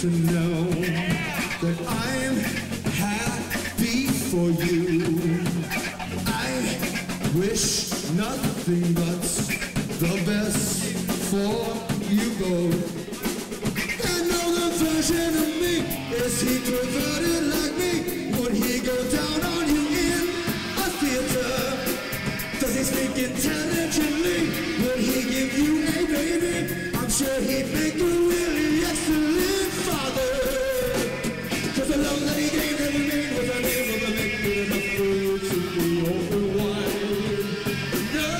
to know that I'm happy for you. I wish nothing but the best for you both. Another version of me, is he perverted like me? Would he go down on you in a theater? Does he speak intelligently? Would he give you a baby? I'm sure he'd make a really excellent father. Cause the love that he gave never made was unable to make it enough for you to be open wide. No!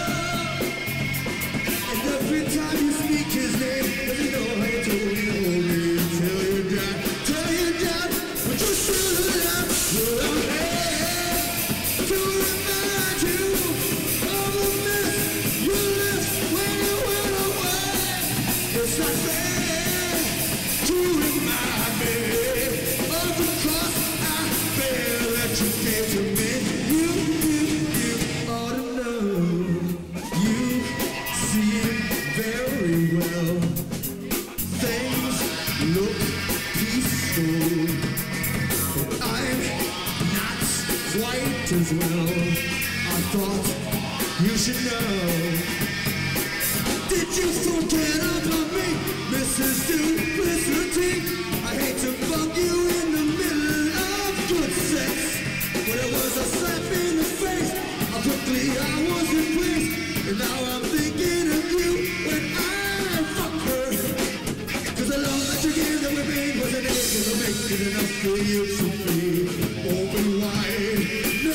And every time you speak his name, does he know how you told me to hold me till you die? Till you die, but you still alive. Well, I'm here to remind you of the mess you left when you went away. It's not fair to remind me of the cross I bear that you gave to me. You ought to know. You see very well. Things look peaceful, but I'm not quite as well. I thought you should know. Did you forget about me, Mrs. Duplicity? I hate to bug you in the middle of good sex, but it was a slap in the face. How quickly I was replaced, and now I'm thinking of you when I fuck her. Cause the love that you gave that we made wasn't able to make it enough for you to be open wide. No!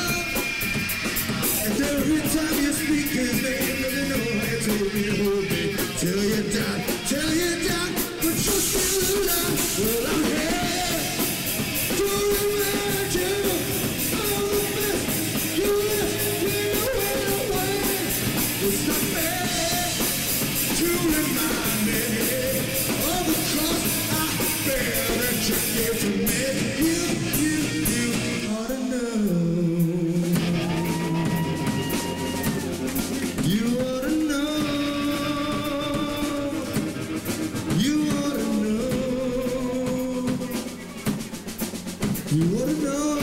And every time you speak his name, does he know how you told me to hold me till you die, but you're still alive. Well, I'm here to remind you of the mess you left when you went away. It's not fair to remind me of the cross I bear that you gave to me. You ought to know. You ought to know. You ought to know. You ought to know.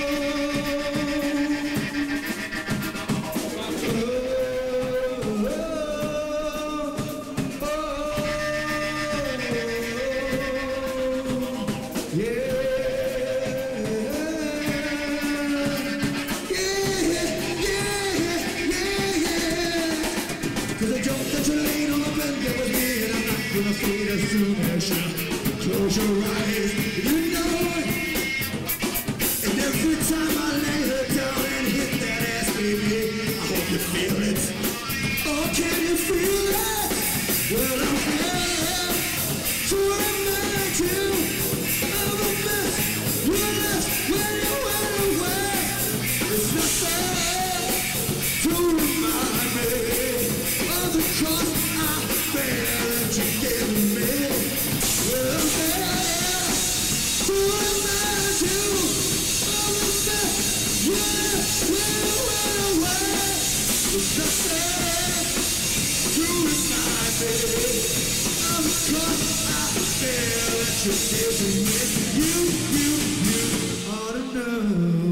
Cause the joke that you laid on the blanket was me, and I'm not gonna fade as soon as you close your eyes. You know it. And every time I lay her down and hit that ass, baby, I hope you feel it. Oh, can you feel it? Well, I'm here to remind you of the mess you left when you went away. It's not fair to remind me of the cross I bear that you gave me. Well, I'm here to remind you of the mess you left when you went away. It's not fair to remind me of the cross I bear that you gave to me. You ought to know.